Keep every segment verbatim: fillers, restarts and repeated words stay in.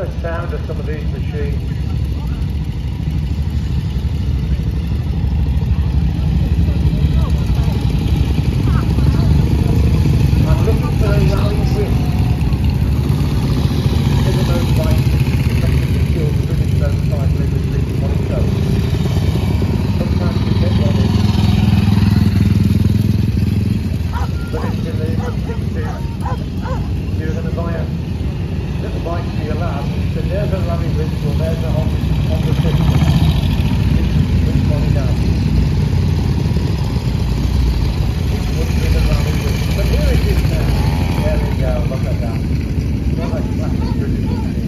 the sound of some of these machines. I'm looking for a rally win in the motorbike competitive skills of British motorcycle industry on its own. Sometimes we get one in, but it's in the sixties. You're going to buy a little bike for your lad, so there's a rally whistle, there's a on, on the system. Which one is that? It would be the rally whistle. But here it is now. There we go, look at that. What a classic British machine.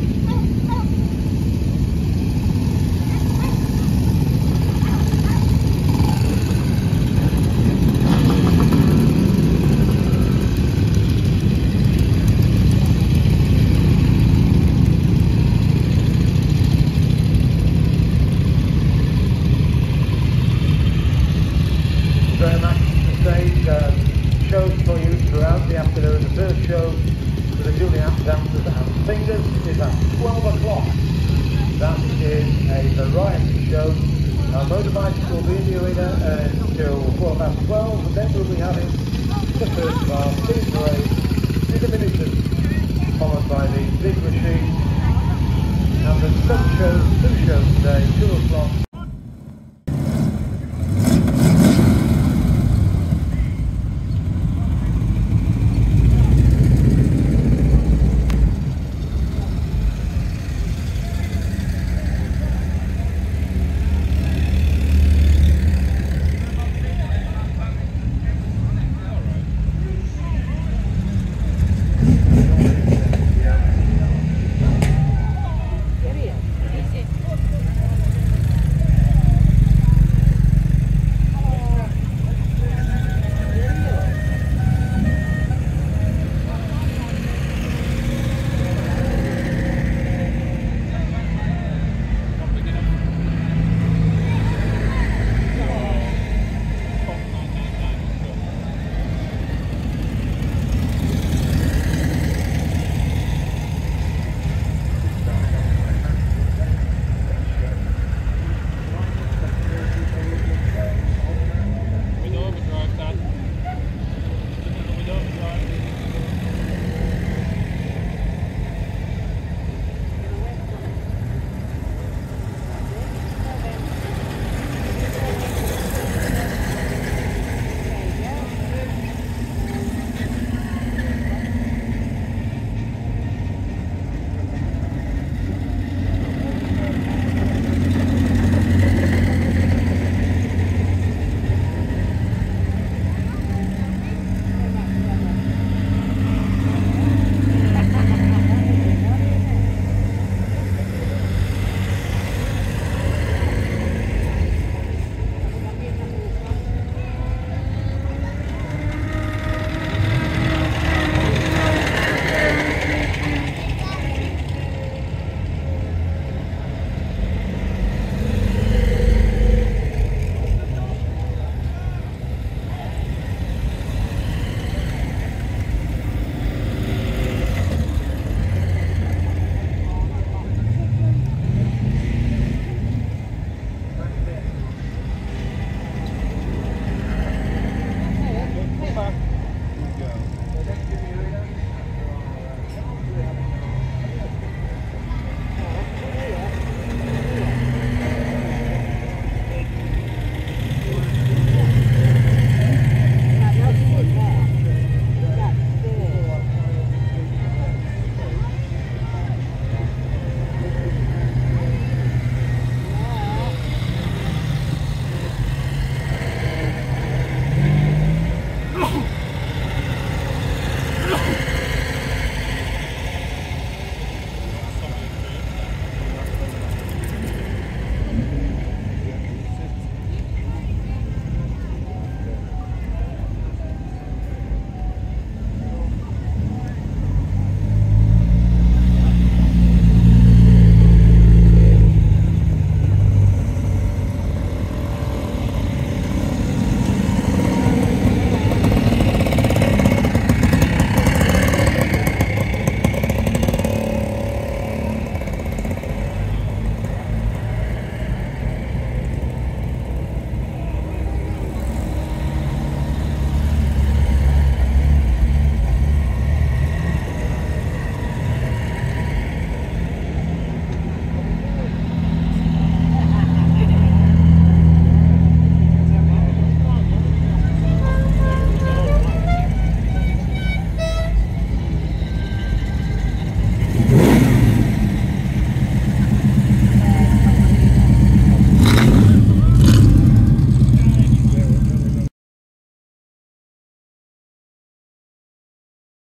Very much to say, uh, shows for you throughout the afternoon. The first show for the Julian dancers and singers is at twelve o'clock. That is a variety show. Our motorbikes will be in the arena uh, until quarter past twelve, and then we'll be having the first of our speed parade in the miniatures, followed by the big machine. And the sub shows, two shows today, two o'clock.